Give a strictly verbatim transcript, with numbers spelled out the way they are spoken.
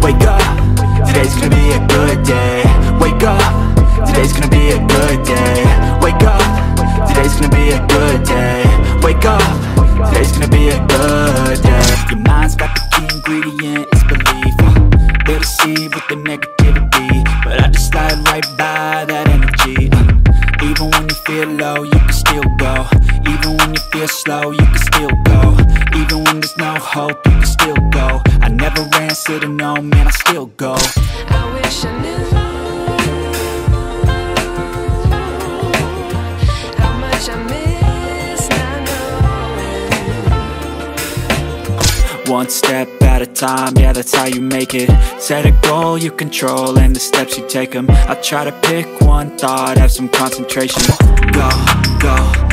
Wake up, today's gonna be a good day. Wake up, today's gonna be a good day. Wake up, today's gonna be a good day. Wake up, today's gonna be a good day. Your mind's got the key ingredient, it's belief. They'll deceive with the negativity, but I just slide right by that energy. Even when you feel low, you can still go. Even when you feel slow, you can still go. Even when there's no hope, you can still go. I never answer to no, man, I still go. I wish I knew how much I miss not knowing. One step at a time, yeah, that's how you make it. Set a goal you control and the steps you take them. I try to pick one thought, have some concentration. Go, go